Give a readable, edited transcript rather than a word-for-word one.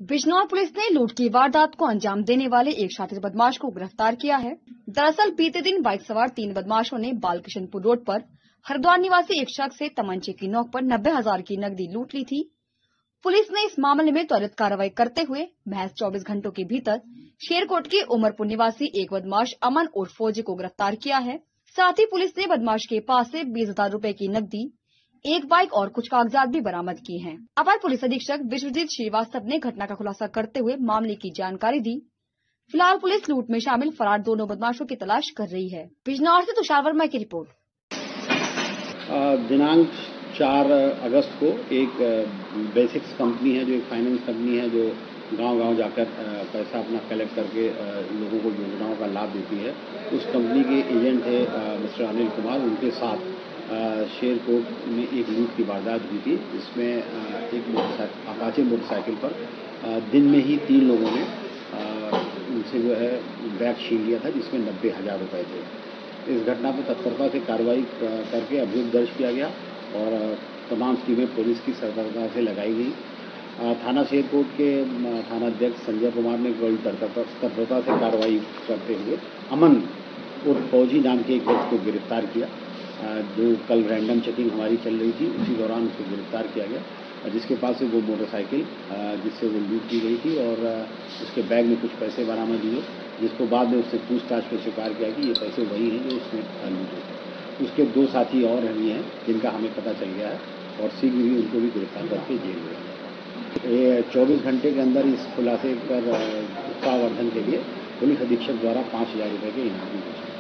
Bijnor police ने लूट की वारदात को अंजाम देने वाले एक शातिर बदमाश को गिरफ्तार किया है। दरअसल बीते दिन बाइक सवार 3 बदमाशों ने बालकिशनपुर रोड पर हरिद्वार निवासी एक शख्स से तमंचे की नोक पर 90,000 की नकदी लूट ली थी। पुलिस ने इस मामले में त्वरित कार्रवाई करते हुए महज 24 घंटों के भीतर शेरकोट के उमरपुर निवासी एक बदमाश अमन उर्फ फौजी को गिरफ्तार किया है। साथ ही पुलिस ने बदमाश के पास से 20,000 रूपए की नकदी, एक बाइक और कुछ कागजात भी बरामद किए हैं। अपर पुलिस अधीक्षक विश्वजीत श्रीवास्तव ने घटना का खुलासा करते हुए मामले की जानकारी दी। फिलहाल पुलिस लूट में शामिल फरार दोनों बदमाशों की तलाश कर रही है। बिजनौर से तुषार वर्मा की रिपोर्ट। दिनांक 4 अगस्त को एक बेसिक्स कंपनी है, जो एक फाइनेंस कंपनी है, जो गांव-गांव जाकर पैसा अपना कलेक्ट करके लोगों को योजनाओं का लाभ देती है। उस कंपनी के एजेंट थे मिस्टर अनिल कुमार। उनके साथ शेरकोट में एक लूट की वारदात हुई थी, जिसमें एक अपाचे मोटरसाइकिल पर दिन में ही 3 लोगों ने उनसे जो है बैग छीन लिया था, जिसमें 90,000 रुपए थे। इस घटना पर तत्परता से कार्रवाई करके अभियोग दर्ज किया गया और तमाम टीमें पुलिस की सरबराही से लगाई गई। थाना शेरकोट के थानाध्यक्ष संजय कुमार ने बड़ी तत्परता से कार्रवाई करते हुए अमन उर्फ फौजी नाम के एक व्यक्ति को गिरफ्तार किया, जो कल रैंडम चेकिंग हमारी चल रही थी। उसी दौरान उसको गिरफ्तार किया गया, जिसके पास से वो मोटरसाइकिल जिससे वो लूट की गई थी और उसके बैग में कुछ पैसे बरामद हुए, जिसको बाद में उससे पूछताछ में स्वीकार किया कि ये पैसे वही हैं जो उसने लूटे थे। उसके 2 साथी और भी हैं, जिनका हमें पता चल गया है और शीघ्र ही उनको भी गिरफ्तार करके जेल में। ये 24 घंटे के अंदर इस खुलासे पर उत्साहवर्धन के लिए पुलिस अधीक्षक द्वारा 5,000 रुपये के इनाम दी।